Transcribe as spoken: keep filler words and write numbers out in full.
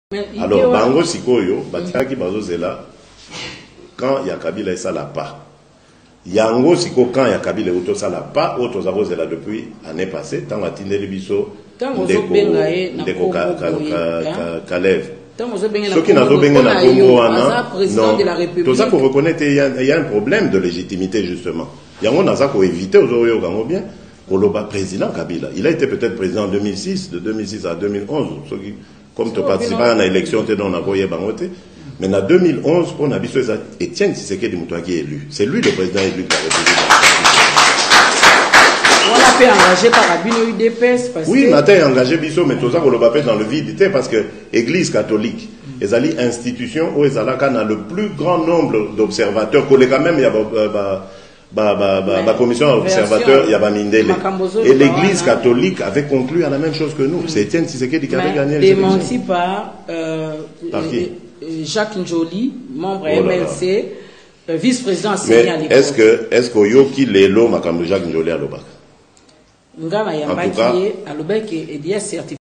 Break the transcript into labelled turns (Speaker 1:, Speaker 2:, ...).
Speaker 1: Alors, Bango Sikoyo, Batiaki Bazozela, quand il y a Kabila et ça l'a pas. Yango Siko, quand il y a Kabila et ça l'a pas, autres Zarozela depuis l'année passée, tant à Tindé Biso, Ndeko Kalev. Ceux qui n'ont pas na Congo, non, tout ça pour reconnaître il y a un problème de légitimité justement. Yango Naza pour éviter aux Oyo Gango bien, Koloba président Kabila. Il a été peut-être président en deux mille six, de deux mille six à deux mille onze. Comme tu participes à l'élection, tu es dans la Bangote. Mais en deux mille onze, pour Nabiso, Etienne Tshisekedi Moutouan qui est élu. C'est lui le président élu de la République.
Speaker 2: On l'a fait engager par Abino U D P S.
Speaker 1: Oui, mais tu as engagé Bisso, mais tout ça, on l'a fait dans le vide. Parce que l'Église catholique, les alliés institutions, où ils ont le plus grand nombre d'observateurs, quand même, il y a la commission observateur, il y a Mindele. Et l'Église catholique avait conclu à la même chose que nous. C'est Etienne Tshisekedi qui avait gagné les élections.
Speaker 2: Démenti par, euh, par qui? Jacques Njoli, membre oh M L C, euh, vice-président assigné à l'époque.
Speaker 1: Est-ce que, est-ce que yo qui les lots Makambo Jacques Njoli à l'Obak?
Speaker 2: En tout cas,